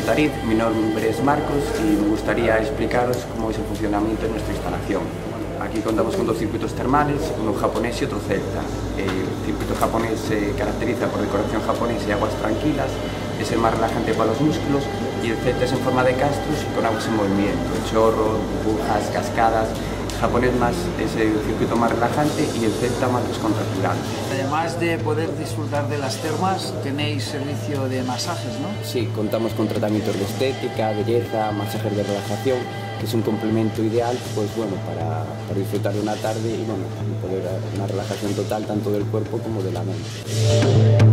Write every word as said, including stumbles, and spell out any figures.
Tariz, mi nombre es Marcos y me gustaría explicaros cómo es el funcionamiento de nuestra instalación. Aquí contamos con dos circuitos termales, uno japonés y otro celta. El circuito japonés se caracteriza por decoración japonesa y aguas tranquilas, es el más relajante para los músculos, y el celta es en forma de castros y con aguas en movimiento, chorros, burbujas, cascadas. El japonés más es el circuito más relajante y el celta más descontracturante. Además de poder disfrutar de las termas, tenéis servicio de masajes, ¿no? Sí, contamos con tratamientos de estética, belleza, masajes de relajación, que es un complemento ideal, pues bueno, para, para disfrutar de una tarde y bueno, poder dar una relajación total tanto del cuerpo como de la mente.